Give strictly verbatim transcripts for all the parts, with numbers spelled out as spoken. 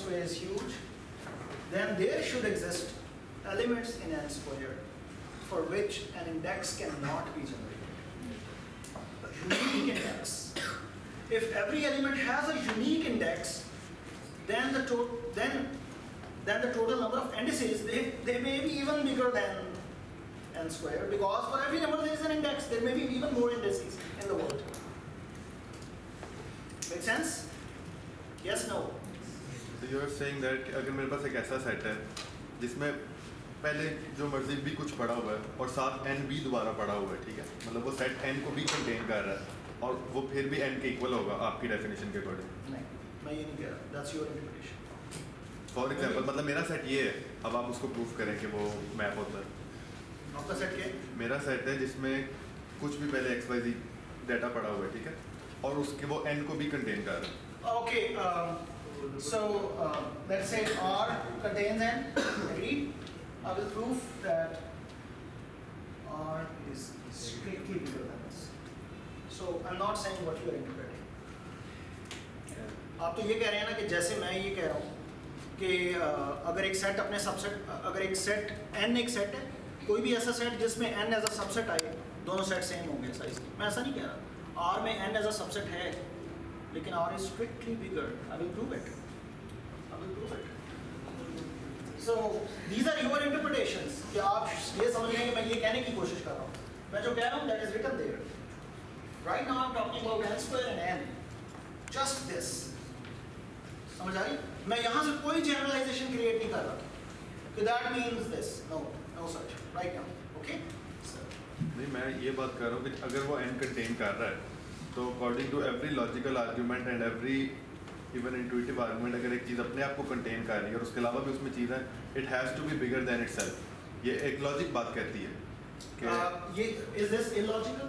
square is huge, then there should exist elements in n square for which an index cannot be generated. A unique index. If every element has a unique index, then the to then then the total number of indices they, they may be even bigger than n square, because for every number there is an index. There may be even more indices in the world. Make sense? Yes, no? So you are saying that अगर मेरे पास एक ऐसा set है जिसमें पहले जो मर्जी भी कुछ पड़ा हुआ है और साथ n भी दोबारा पड़ा हुआ है, ठीक है, मतलब वो सेट n को भी कंटेन कर रहा है और वो फिर भी n के इक्वल होगा आपकी डेफिनेशन के अकॉर्डिंग? नहीं, मैं ये नहीं कह रहा. That's your interpretation. For example मतलब मेरा सेट ये है, अब आप उसको प्रूव करें कि वो मैप होता है. आपका सेट क्या है? मेरा सेट है जिसमें कुछ भी पहले एक्स वाई जी डाटा पड़ा हुआ है, ठीक है, और उसके वो n को भी कंटेन कर रहा है. Okay, um, so uh, let's say R contains n. Agreed? I will prove that R is strictly bigger than this. So I'm not saying what you are interpreting. आप तो ये कह रहे हैं ना कि जैसे मैं ये कह रहा हूँ कि uh, अगर एक सेट अपने सबसेट अगर एक सेट n एक सेट है, कोई भी ऐसा सेट जिसमें n एज अ सबसेट आए, दोनों सेट सेम होंगे साइज के. मैं ऐसा नहीं कह रहा. R में n एज अ सबसेट है, लेकिन R is strictly bigger. I will prove it. I will prove it. So these are your interpretations. कि आप ये समझ रहे हैं कि मैं ये कहने की कोशिश कर रहा हूँ. मैं जो कह रहा हूँ that is written there. Right now I'm talking about n square and n. Just this. समझ आ रही? मैं यहाँ से कोई generalization create नहीं कर रहा. So that means this. No, no such. Right now. Okay? So. नहीं, मैं ये बात कर रहा हूँ कि अगर वो n कंटेन कर रहा है तो according to every logical argument and every even intuitive argument अगर एक चीज़ अपने आप को कंटेन कर रही है और उसके अलावा भी उसमें चीज़ है, it has to be bigger than itself. ये एक लॉजिक बात कहती है कि uh, ये is this illogical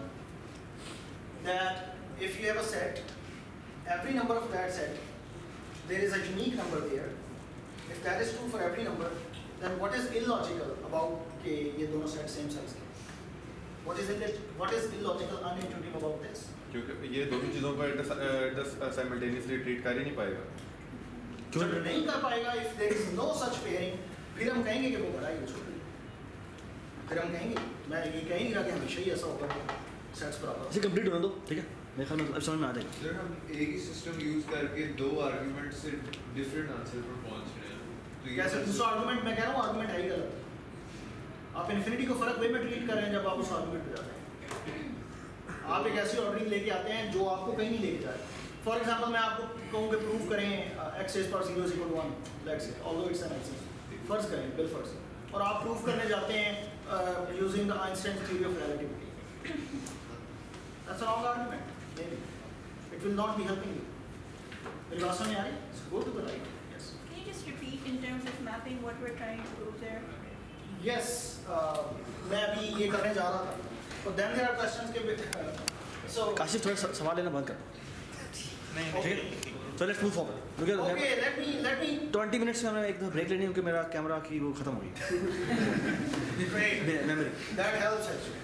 that if you have a set, every number of that set there is a unique number there. If that is true for every number, then what is illogical about कि ये दोनों set same size के? What is it? What is illogical, unintuitive about this? क्योंकि ये दोनों चीज़ों को simultaneously treat कर ही नहीं पाएगा. क्यों नहीं कर पाएगा? If there is no such pairing, फिर हम कहेंगे कि वो बड़ा ही छोटा. फिर हम कहेंगे, मैं ये कह नहीं रहा कि हमेशा ही ऐसा होगा सेट्स बराबर. इसे कंप्लीट होने दो, ठीक है? मेरे ख्याल में अब समझ में आ जाएगा. सर हम एक ही सिस्टम यूज करके दो आर्गुमेंट से डिफरेंट आंसर पर पहुंच रहे हैं. तो ये कैसे दूसरा आर्गुमेंट? मैं कह रहा हूँ आर्गुमेंट है ही गलत. आप इन्फिनिटी को फर्क वे में ट्रीट कर रहे हैं जब आप उस आर्गुमेंट पे जाते हैं. आप एक ऐसी ऑर्डरिंग लेके आते हैं जो आपको कहीं नहीं लेके जाए. फॉर एग्जांपल मैं आपको कहूँ कि प्रूव करें एक्स रेज पर zero is equal to one, let's say, although it's an LCM, फर्ज करें बिल फर्ज, और आप प्रूव करने जाते हैं using the Einstein theory of relativity. That's a wrong argument. Maybe it will not be helping you. मेरी बात समझ में आ रही है? Go to the right. Yes. Can you just repeat in terms of mapping what we're trying to prove there? Yes, uh, मैं अभी ये करने जा रहा था. So then there are questions के uh, so काशिफ थोड़ा सा- सवाल लेना बंद कर. नहीं ठीक है? So let's move forward. Because okay, let me let me twenty minutes में हमें एक दो ब्रेक लेनी है क्योंकि मेरा कैमरा की वो खत्म हो गई. great. Memory. That helps actually.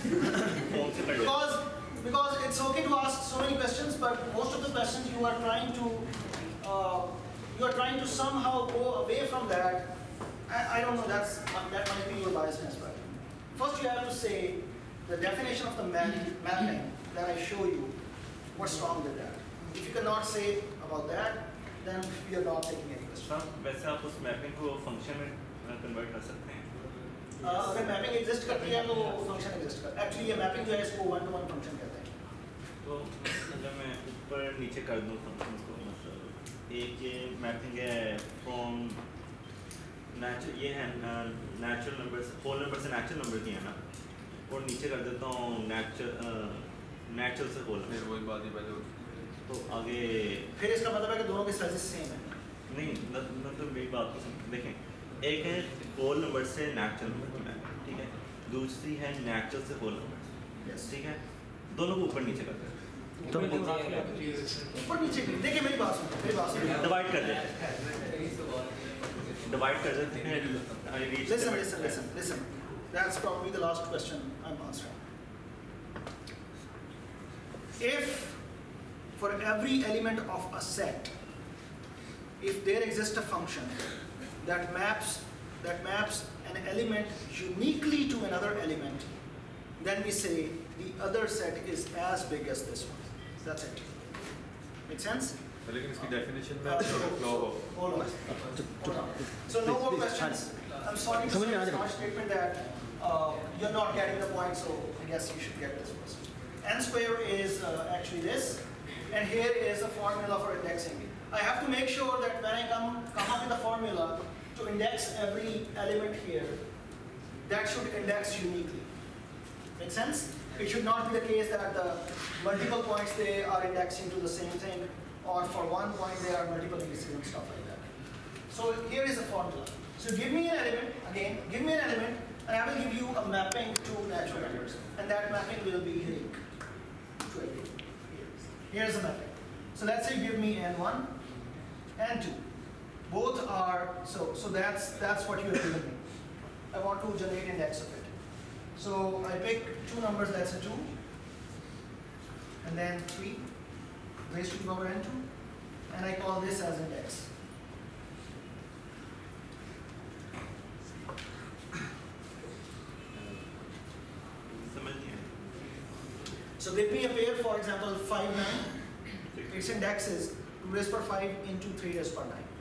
because because it's okay to ask so many questions, but most of the questions you are trying to uh, you are trying to somehow go away from that. I, I don't know. That's that might be your biasness, right? First, you have to say the definition of the map, mapping that I show you. What's wrong with that? If you cannot say about that, then we are not taking any question. Sir वैसे आप उस mapping को function में convert कर सकते हैं. Uh, अगर mapping exist करती है तो फंक्शन एग्जिस्ट कर. एक्चुअली ये मैपिंग जो है इसको वन टू वन फंक्शन कहते हैं. तो अगर मैं ऊपर नीचे कर दूँ फंक्शन को, मतलब एक ये मैपिंग है फ्रॉम नेचुरल, ये है नेचुरल नंबर से होल नंबर से नेचुरल नंबर की है ना, और नीचे कर देता हूँ नेचुरल नेचुरल से होल. फिर वही बात ही पहले होती है. तो आगे फिर इसका मतलब है कि दोनों के साइजेस सेम है. नहीं, मतलब मेरी बात को समझ देखें. एक है होल नंबर से नेचुरल नंबर की मैपिंग, ठीक है, दूसरी है नेचुरल से होल नंबर, Yes. ठीक है, दोनों को ऊपर नीचे करते हैं, तो ऊपर नीचे देखिए मेरी बात सुनो मेरी बात सुनो. डिवाइड कर देते हैं, डिवाइड कर देते हैं. Listen, listen, listen, listen. That's probably the last question I'm answering. If for every element of a set if there exists a function that maps that maps an element uniquely to another element, then we say the other set is as big as this one. That's it. Make sense? लेकिन इसकी definition में Uh, so, flaw हो. hold on. Hold on. So no more questions. I'm sorry to समझ say में आ this जाएगा। harsh statement that uh, you're not getting the point, so I guess you should get this first. N square is uh, actually this, and here is a formula for indexing. I have to make sure that when I come, come up with a formula to index every element here, that should index uniquely. Make sense? It should not be the case that the multiple points they are indexing to the same thing, or for one point there are multiple indices and stuff like that. So here is a formula. So give me an element, again, give me an element, and I will give you a mapping to natural numbers. And that mapping will be unique to everything. Here's the mapping. So let's say give me n one, n two. Both are, so, so that's, that's what you have given me. I want to generate index of it. So I pick two numbers, let's say two, and then three, raised to the power n two, and I call this as index. समझ नहीं आया। So give me a pair, for example, five, nine. Its index is two raised per five into three raised per nine.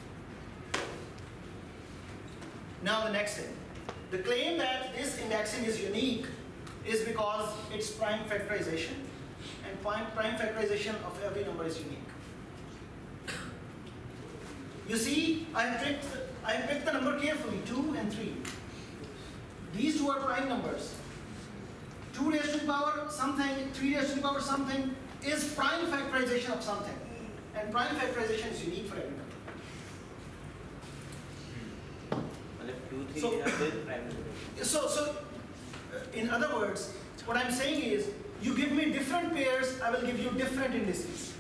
Now the next thing. The claim that this indexing is unique is because it's prime factorization, and prime, prime factorization of every number is unique. You see, I have picked, I have picked the number carefully, two and three. These two are prime numbers. two raised to the power something, three raised to the power something is prime factorization of something. And prime factorization is unique for every number. मतलब two three So- are the prime number. So, so uh, in other words, what I'm saying is, you give me different pairs, I will give you different indices.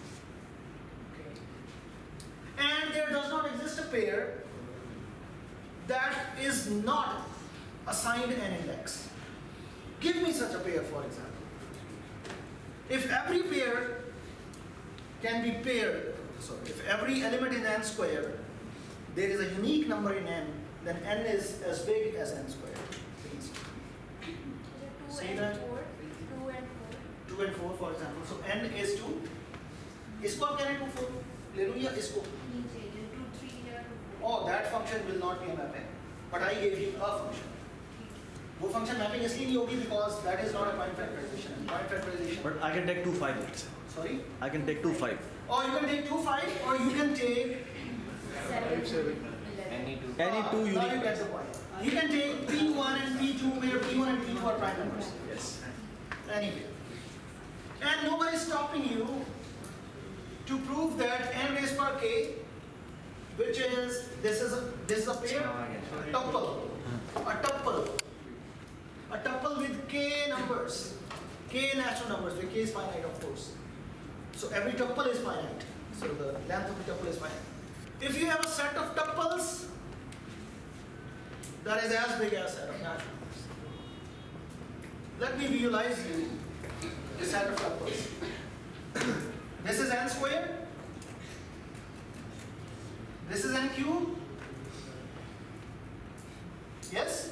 Okay. And there does not exist a pair that is not assigned an index. Give me such a pair, for example. If every pair can be paired, sorry, if every element in n square, there is a unique number in n, then n is as big as n squared. Please. Two See and that? four, two and four. two and four, for example. So n is two. इसको आप कह रहे हैं two four ले लूँ या इसको? नीचे ये two three या two four. Oh, that function will not be a mapping, but I gave you a function. वो function mapping इसलिए नहीं होगी because that is not a prime factorization. Prime factorization. But I can take two five. Let's say. Sorry. I can take two five. Or you can take two five, or you can take Seven, eleven. Any two. Any two Uh, now you unique. get the point. You can take P one and P two, where P one and P two are prime numbers. Yes. Anyway. And nobody is stopping you to prove that n raised per k, which is, this is a, this is a pair, a tuple, a tuple, a tuple with k numbers, k natural numbers, where k is finite, of course. So every tuple is finite. So the length of the tuple is finite. If you have a set of tuples, that is as big as a set of natural numbers. Let me visualize you the set of tuples. This is n squared. This is n cubed. Yes?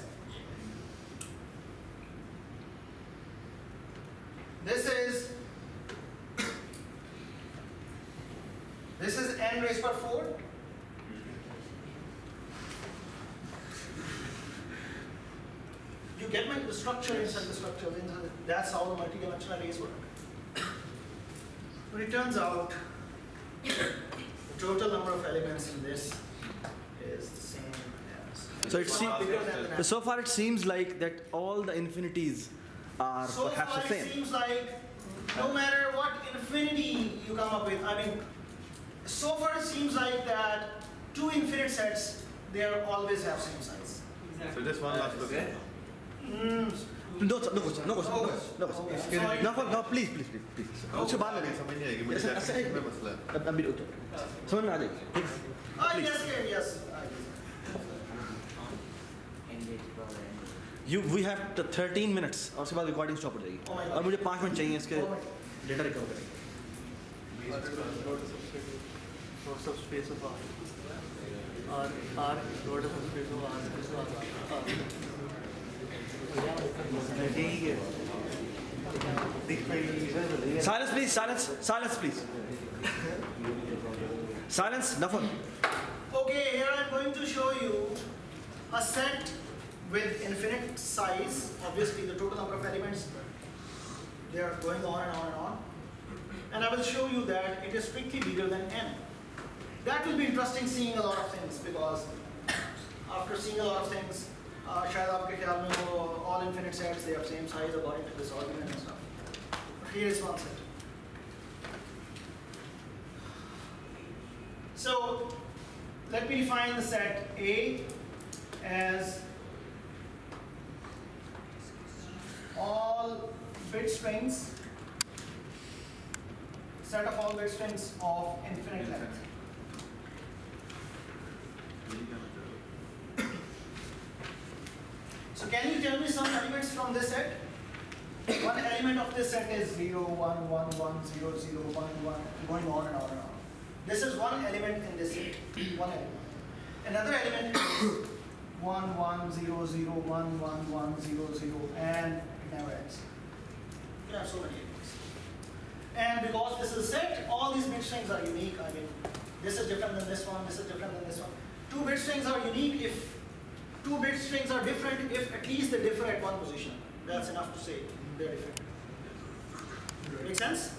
This is this is n raised per four. You get my the structure inside the structure. Inside the, that's how the multidimensional arrays work. But it turns out the total number of elements in this is the same as. So it Far seems- bigger than the natural. So far it seems like that all the infinities are So perhaps far the it same. seems like no matter what infinity you come up with, I mean, so far it seems like that two infinite sets, they are always have same size. So just one last question. Mm. No, sir, no question, no question, no question, no Okay, question. sorry. No, no, please, please, please, please. उसके बाद में समझ नहीं आएगी मुझे ऐसा- ऐसा definition में है। मसला है. अब अभी रुको समझ में आ जाएगी ठीक है? Ah, yes, yes, yes. Ah, yes. Engage power and You, we have the thirteen minutes और उसके बाद रिकॉर्डिंग स्टॉप हो जाएगी Oh my God. और मुझे पाँच मिनट चाहिए इसके Oh my- डेटा रिकवर करेंगे or subspace of R. R, R, what is subspace of R? This is R. ठीक है. Silence, please. Silence. Silence, please. Silence. Nafar. Okay, here I'm going to show you a set with infinite size. Obviously, the total number of elements, they are going on and on and on. And I will show you that it is strictly bigger than n. That will be interesting, seeing a lot of things, because after seeing a lot of things, uh, शायद आपके ख्याल में वो all infinite sets, they have same size according to this argument and stuff. But here is one set. So let me define the set A as all bit strings, set of all bit strings of infinite length. So can you tell me some elements from this set? One element of this set is zero, one, one, one, zero, zero, one, one, going on and on and on. This is one element in this set. One element. Another element is one, one, zero, zero, one, one, one, zero, zero, and it never ends. You have so many elements. And because this is a set, all these bit strings are unique. I mean, this is different than this one, this is different than this one. Two bit strings are unique if two bit strings are different if at least they differ at one position. That's enough to say they're different. Make sense?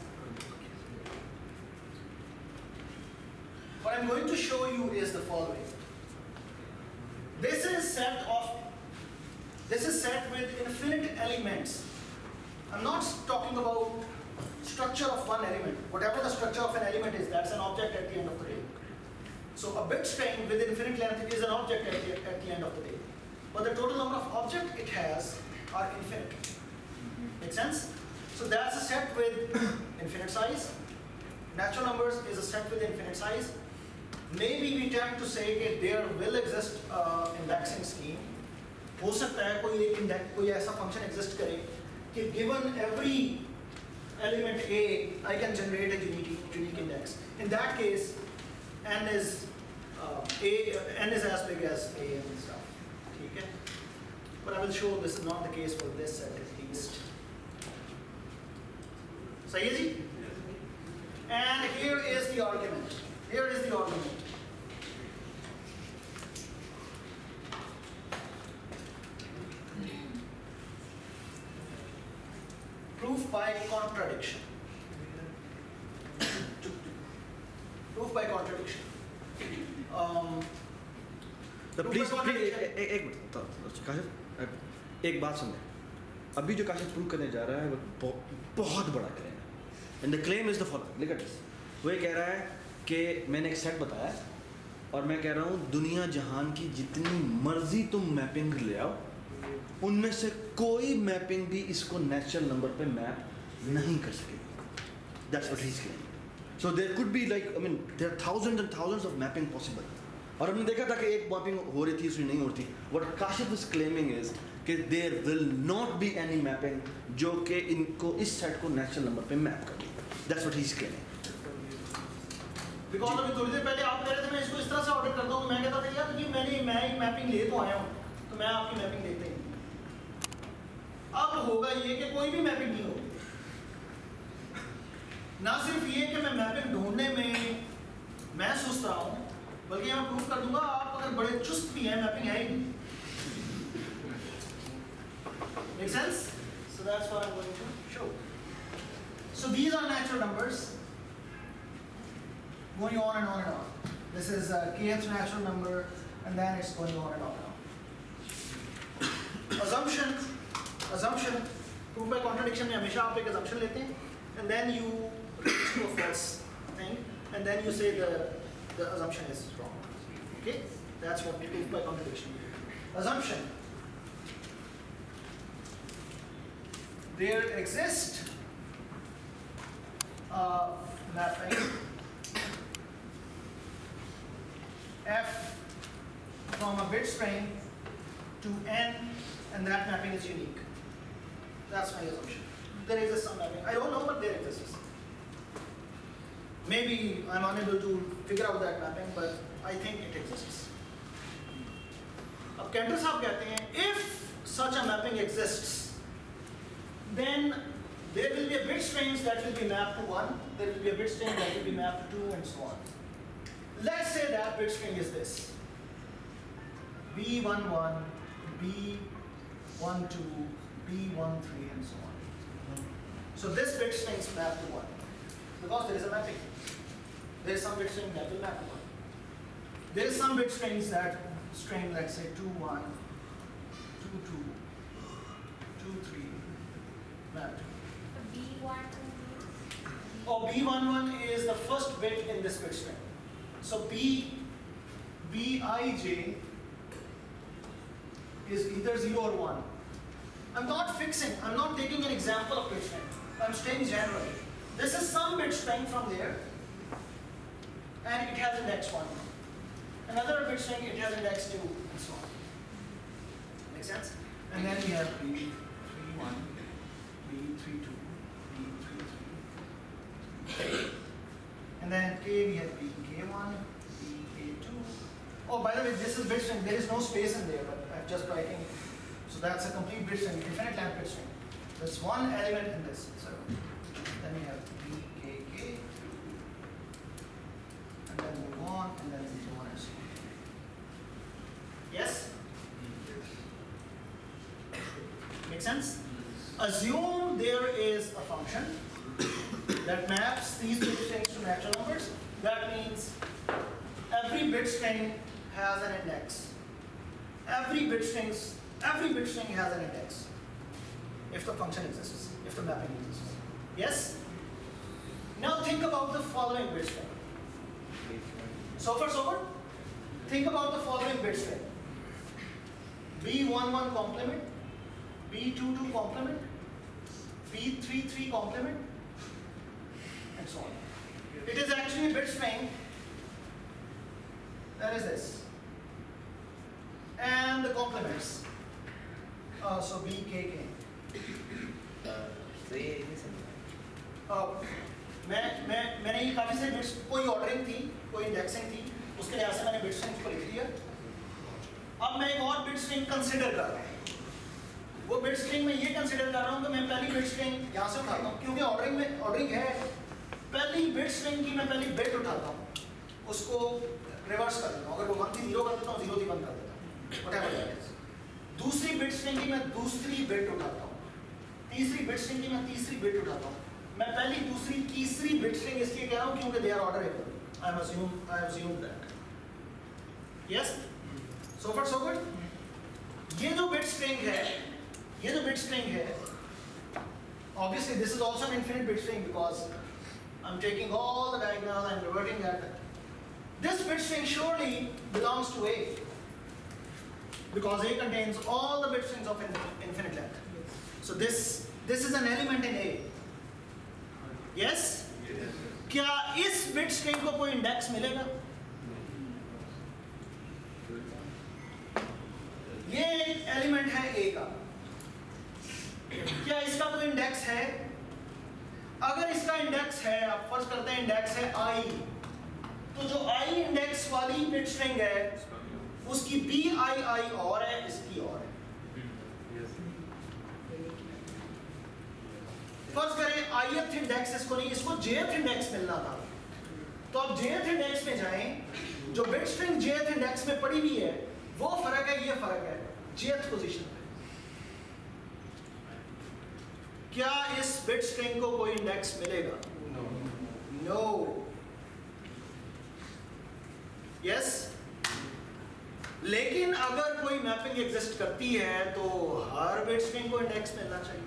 What I'm going to show you is the following. This is set of this is set with infinite elements. I'm not talking about structure of one element. Whatever the structure of an element is, that's an object at the end of the day. So a bit string with infinite length is an object at the, at the end of the day. But the total number of objects it has are infinite. Make sense? So that's a set with infinite size. Natural numbers is a set with infinite size. Maybe we tend to say that there will exist uh, indexing scheme. हो सकता है कोई एक index कोई ऐसा function exist करे कि given every element A, I can generate a unique unique index. In that case, n is uh, a n is as big as A and stuff. ठीक है? But I will show this is not the case for this set at least. सही है जी? And here is the argument. Here is the argument. Proof by contradiction. Proof by contradiction. Um, तो proof please by please contradiction. एक एक minute तो- तो काशिफ एक बात सुनिए. अभी जो काशिफ प्रूव करने जा रहा है वो बहुत बहुत बड़ा क्लेम है. And the claim is the following. Look at this. वो ये कह रहा है कि मैंने एक सेट बताया और मैं कह रहा हूँ दुनिया जहान की जितनी मर्जी तुम मैपिंग ले आओ उनमें से कोई मैपिंग भी इसको नेचुरल नंबर पे मैप नहीं कर सकेगी. That's what he is claiming. So there could be like I mean there are thousands and thousands of mapping possible. और हमने देखा था कि एक मैपिंग हो रही थी उसमें नहीं होती. What Kashif is claiming is कि there will not be any mapping जो कि इनको इस सेट को नेचुरल नंबर पे मैप कर देगी. That's what he is claiming. Because अभी थोड़ी देर पहले आप कह रहे थे मैं इसको इस तरह से ऑर्डर करता हूँ. मैं कहता था यार ये मैंने मैं एक मैपिंग ले तो आया हूँ तो मैं आपकी मैपिंग लेते ही. अब होगा ये कि कोई भी मैपिंग नहीं होगी. ना सिर्फ ये कि मैं मैपिंग ढूंढने में मैं सुस्त रहा हूँ बल्कि मैं प्रूफ कर दूंगा आप अगर बड़े चुस्त भी हैं मैपिंग है ही नहीं. Make sense? So that's what I'm going to show. So these are natural numbers going on and on and on. This is a kth natural number and then it's going on and on and on. Assumption, assumption, proof by contradiction में हमेशा आप एक assumption लेते हैं and then you reach to a false thing and then you say the, the assumption is wrong. Okay? That's what proof by contradiction. Assumption. There exists a mapping f from a bit string to n and that mapping is unique. That's my assumption. There exists some mapping. I don't know but there exists. Maybe I'm unable to figure out that mapping, but I think it exists. अब Cantor साहब कहते हैं if such a mapping exists, then there will be a bit strings that will be mapped to one, there will be a bit string that will be mapped to two, and so on. Let's say that bit string is this: B one one, B one two, B one three, and so on. So this bit string is mapped to one because there is a mapping. There is some bit string that will map to one. There is some bit strings that string, let's say two one, two two, two three, map to. B one two. Oh, B one one is the first bit in this bit string. So B, Bij is either zero or one. I'm not fixing, I'm not taking an example of bit string. I'm staying generally. This is some bit string from there, and it has index one. Another bit string, it has index two, and so on. Make sense? And then we have B three one, B three two, B three three. And then K, we have B K one, B K two. Oh, by the way, this is bit string. There is no space in there, but I'm just writing it. So that's a complete bit string, infinite length bit string. There's one element in this. So then we have B K K, and then move on, and then move on and so on. Yes? Make sense? Assume there is a function that maps these bit strings to natural numbers. That means every bit string has an index. Every bit strings, every bit string has an index. If the function exists, if the mapping exists. Yes? Now think about the following bit string. So far, so good? Think about the following bit string. B one one complement, B two two complement, B three three complement, and so on. It is actually a bit string. That is this. And the complements. Uh, so B K K. तो ये इसी से Uh, मैं मैं मैंने ये काफी सारे बिट्स, कोई ऑर्डरिंग थी, कोई इंडेक्सिंग थी, उसके लिहाज से मैंने बिट स्ट्रिंग को लिख दिया. अब मैं एक और बिट स्ट्रिंग कंसीडर कर रहा हूँ. वो बिट स्ट्रिंग में ये कंसीडर कर रहा हूँ कि मैं पहली बिट स्ट्रिंग यहाँ से उठाता हूँ, क्योंकि ऑर्डरिंग में ऑर्डरिंग है. पहली बिट स्ट्रिंग की मैं पहली बिट उठाता हूँ, उसको रिवर्स कर देता हूँ. अगर वो वन थी जीरो कर देता हूँ, जीरो थी वन कर देता हूँ, व्हाटएवर दैट इज. दूसरी बिट स्ट्रिंग की मैं दूसरी बिट उठाता हूँ, तीसरी बिट स्ट्रिंग की मैं तीसरी बिट उठाता हूँ. मैं पहली दूसरी तीसरी बिट स्ट्रिंग इसलिए कह रहा हूँ क्योंकि they are orderable. I am assume I assume that. Yes? So far so good. ये जो बिट स्ट्रिंग है, ये जो बिट स्ट्रिंग है, obviously this is also an infinite bit string because I'm taking all the diagonal and reverting that. This bit string surely belongs to A because A contains all the bit strings of infinite length. So this this is an element in A. Yes? क्या इस bit string को कोई index मिलेगा? ये एक element है A का. क्या इसका कोई इंडेक्स है? अगर इसका इंडेक्स है, आप फर्ज करते हैं इंडेक्स है I, तो जो I इंडेक्स वाली बिट स्ट्रिंग है, उसकी B I I और है, इसकी और है. फर्ज करें ith इंडेक्स इसको नहीं, इसको jth इंडेक्स मिलना था. तो अब jth इंडेक्स में जाएं, जो बिट स्ट्रिंग jth इंडेक्स में पड़ी हुई है, वो फर्क है, ये फर्क है jth पोजीशन पे. क्या इस बिट स्ट्रिंग को कोई इंडेक्स मिलेगा? नो. यस? लेकिन अगर कोई मैपिंग एग्जिस्ट करती है तो हर बिट स्ट्रिंग को इंडेक्स मिलना चाहिए.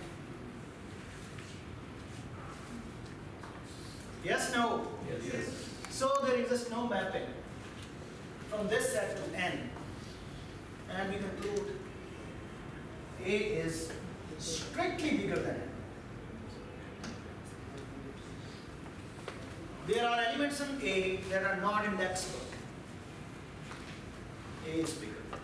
Yes, no? Yes. Yes. So there exists no mapping from this set to n, and we conclude A is strictly bigger than n. There are elements in A that are not indexable. A is bigger.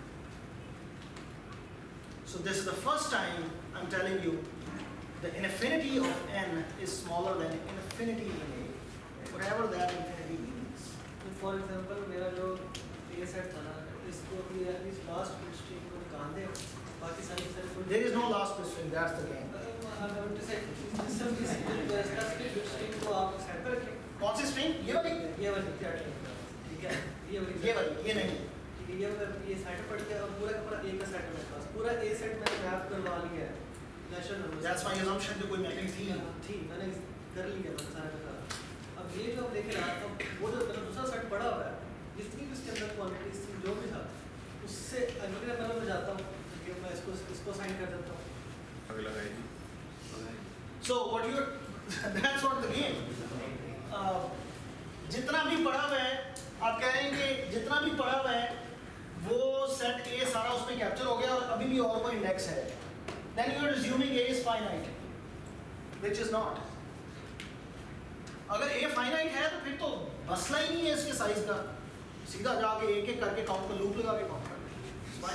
So this is the first time I'm telling you the infinity of n is smaller than infinity in A. whatever that infinity means. For example मेरा जो ए set था ना, इसको अभी इस last bit string को निकाल दे, बाकी सारी सारी code There is no last bit string, that's the game. अब हम टू से इस सब इस स्पेसिफिक बिट स्ट्रिंग को आप सेट पर रखें। कौन सी string? ये वाली? ये वाली सेट रखें, ठीक है, ये वाली ये वाली, ये नहीं. ठीक है, ये मतलब ये सेट पड़ गया और पूरा का पूरा ए का सेट है मेरे पास, पूरा ए सेट मैंने मैप करवा लिया है natural number. That's my assumption कि कोई मैपिंग थी. थी, मैंने कर लिया मैंने सारा का सारा। अब ये जो हम देख रहे हैं, अब वो जो मेरा दूसरा सेट पड़ा हुआ है, जितनी भी उसके अंदर क्वांटिटीज थी जो भी था, उससे अगले नंबर में जाता हूँ, कि मैं इसको इसको साइन कर देता हूँ। अगला है जी। So what you that's what the game. Uh, जितना भी पढ़ा हुआ है, आप कह रहे हैं कि जितना भी पढ़ा हुआ है वो सेट ए सारा उसमें कैप्चर हो गया और अभी भी और कोई इंडेक्स है. Then you are assuming A is finite, which is not. अगर A finite है तो फिर तो मसला ही नहीं है इसके साइज का, सीधा जाके एक एक करके काउंट का लूप लगा के काउंट कर लो.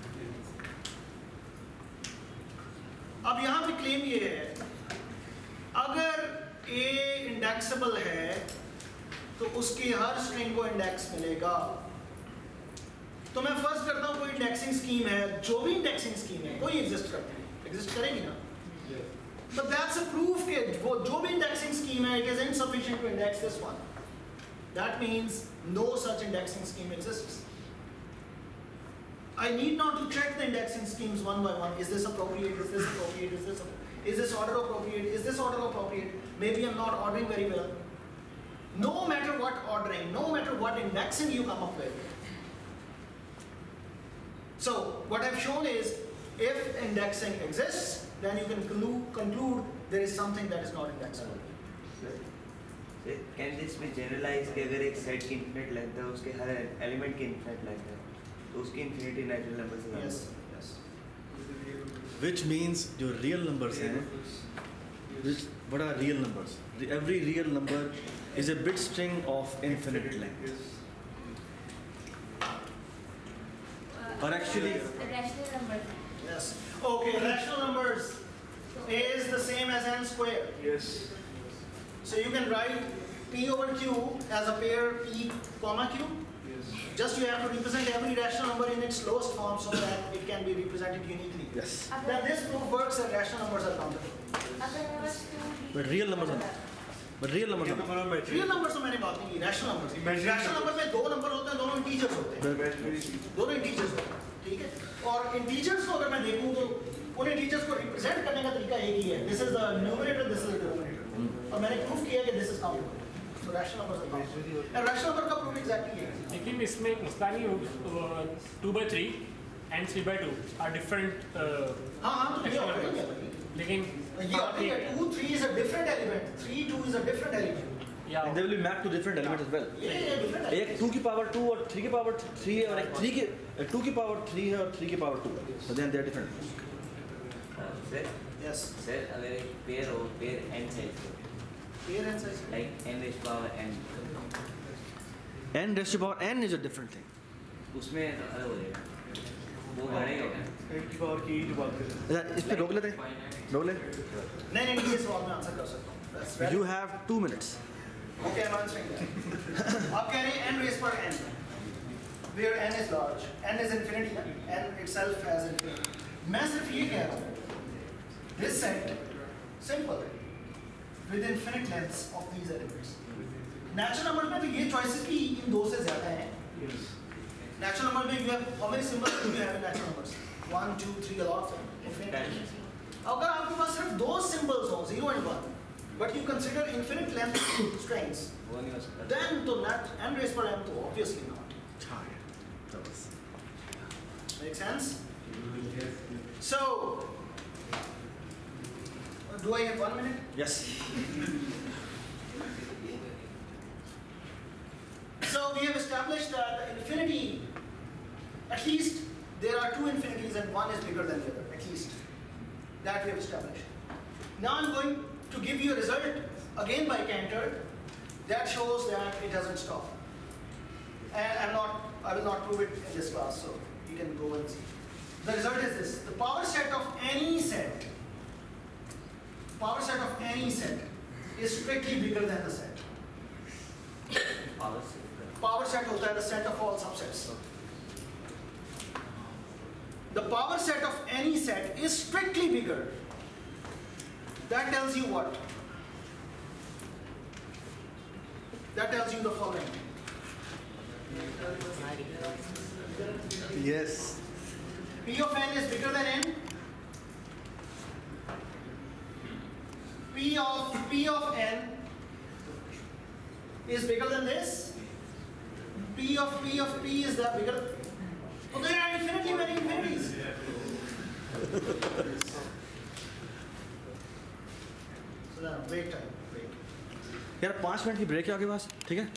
अब यहाँ पे क्लेम ये है, अगर A इंडेक्सेबल है तो उसकी हर स्ट्रिंग को इंडेक्स मिलेगा. तो मैं फर्स्ट करता हूँ कोई इंडेक्सिंग स्कीम है, जो भी इंडेक्सिंग स्कीम है कोई एग्जिस्ट करती है, एग्जिस्ट करेगी ना. But that's a proof कि वो जो भी indexing scheme है, it is insufficient to index this one. That means no such indexing scheme exists. I need not to check the indexing schemes one by one. Is this appropriate? Is this appropriate? Is this is this order appropriate? Is this order appropriate? Maybe I'm not ordering very well. No matter what ordering, no matter what indexing you come up with. So what I've shown is, if indexing exists, then you can conclude, conclude there is something that is not indexable. Can this be generalized कि अगर एक set की infinite length है, उसके हर element की infinite length है, तो उसकी infinity natural number से Yes, yes. Which means जो real numbers हैं, which what are real numbers? The, every real number is a bit string of infinite length. Or actually, rational number. Yes. Okay, rational numbers. A is the same as n square. yes. So you can write P over Q as a pair P comma Q. Yes. Just you have to represent every rational number in its lowest form so that it can be represented uniquely. Yes. Then this proof works that rational numbers are countable. अगर मेरे पास two But real numbers are not. But real numbers are not. Real numbers तो मैंने बात नहीं की, rational numbers. Rational number में दो number होते हैं, दोनों integers होते हैं. दोनों integers होते हैं, ठीक है? और integers को अगर मैं देखूँ तो उन integers को represent करने का तरीका एक ही है. This is the numerator, this is the denominator. और मैंने proof किया कि this is countable. So rational numbers are countable. And rational number का proof exactly है. लेकिन इसमें मसला नहीं हो, two by three and three by two are different. हाँ हाँ तो ये ordering है भाई. लेकिन ये ordering है. Two three is a different element. Three two is a different element. And they will be mapped to different elements as well. ये ये different element. एक two की power two और three की power three है और एक three की two की power three है और three की power two. So then they are different. Sir, Yes. sir, अगर एक pair हो, pair n size हो, Pair and size. like n raised power n, N raised to power n is a different thing. उसमें अलग हो जाएगा. वो बढ़ेगा क्या? इस पे रोक लेते हैं, रोक ले. नहीं नहीं नहीं, ये सवाल मैं आंसर कर सकता हूँ. That's very- You have two minutes. Okay, I'm answering that. आप कह रहे हैं n raised per n, where n is large, n is infinity, ना? n itself has infinity. मैं सिर्फ ये कह रहा हूँ, this set simple with infinite lengths of these elements. Natural number में तो ये choices भी इन दो से ज़्यादा हैं. Natural number में you have how many symbols do you have in natural numbers? One, two, three, a lot of them. Infinity. अगर आपके पास सिर्फ दो symbols हो, zero and one, but you consider infinite length strings, वो नहीं हो सकता. then to nat n raised per n to obviously not. That was. Make sense? So, do I have one minute? Yes. So we have established that the infinity, at least there are two infinities and one is bigger than the other, at least. That we have established. Now I'm going to give you a result again by Cantor that shows that it doesn't stop. And I'm not, I will not prove it in this class, so you can go and see. The result is this: the power set of any set, power set of any set is strictly bigger than the set. Power set होता है the set of all subsets. The power set of any set is strictly bigger. That tells you what? That tells you the following. Yes. P of n is bigger than n. P of P of n is bigger than this. P of P of P is that bigger. Oh, there are infinitely many infinities. So now, wait time. Wait. यार पाँच minute की break है आपके पास, ठीक है?